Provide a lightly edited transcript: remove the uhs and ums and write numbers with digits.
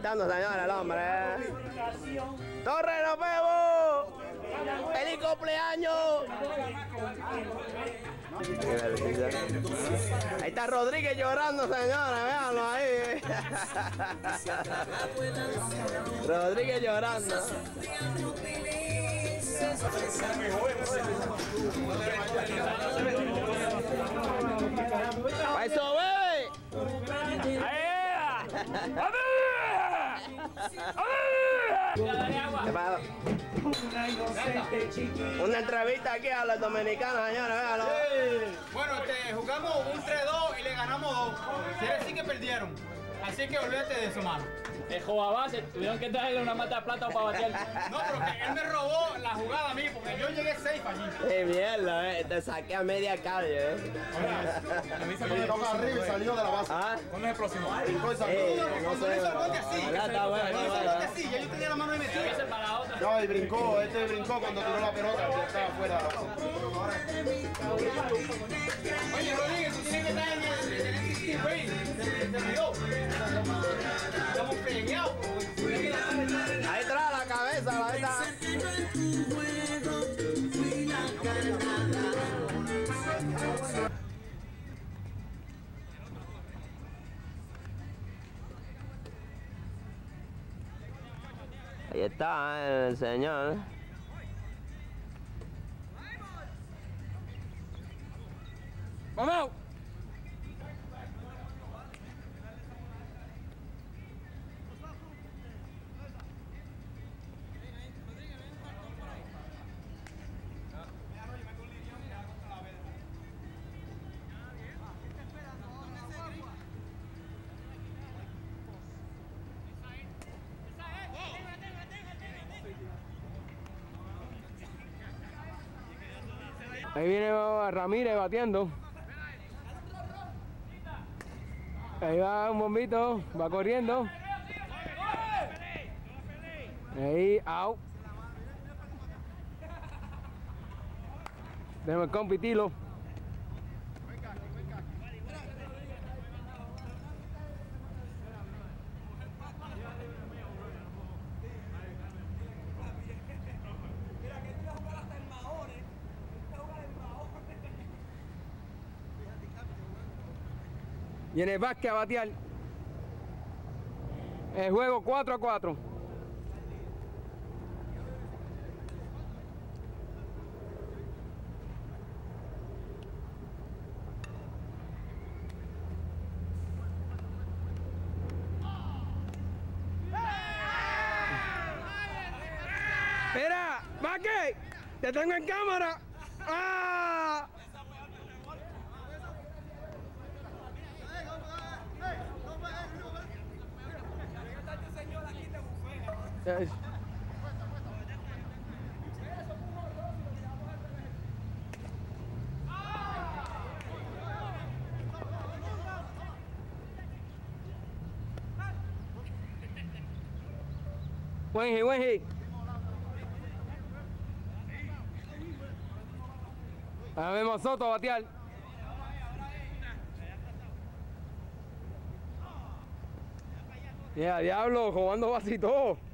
gritando, señores, el hombre. ¡Torre, nos vemos! ¡Feliz cumpleaños! Ahí está Rodríguez llorando, señores, véanlo ahí. Rodríguez llorando. ¡Pa' eso, bebé! Una entrevista aquí a los dominicanos, señores, véanlo. Bueno, jugamos un 3-2 y le ganamos 2. Quiere decir que perdieron. Así que olvídate de eso, mano. El base, tuvieron que traerle una mata de plátano para batear. No, pero que él me robó la jugada a mí, porque yo llegué safe allí. ¡Qué mierda, te saqué a media calle, A mí se me tocó arriba y salió de la base. ¿Ah? ¿Cuándo es el próximo? No sé. Está bueno, así, ya yo tenía la mano ahí metida. No, y brincó, brincó cuando tiró la pelota, que estaba fuera de la base. Oye, Rodríguez, tú tienes que estar en el 16 Bay. Se me olvidó. Estamos peleados. Ahí trae la cabeza, la verdad. Ahí está el señor. ¡Vamos! Ahí viene Ramírez batiendo. Ahí va un bombito, va corriendo. Ahí, out. Tenemos el compi Tilo. Viene Vázquez a batear. El juego 4-4. Mira, Vázquez, te tengo en cámara. ¡Ah! Buen hit. Ahora vemos Soto a batear. Ya, diablo, jugando base y todo.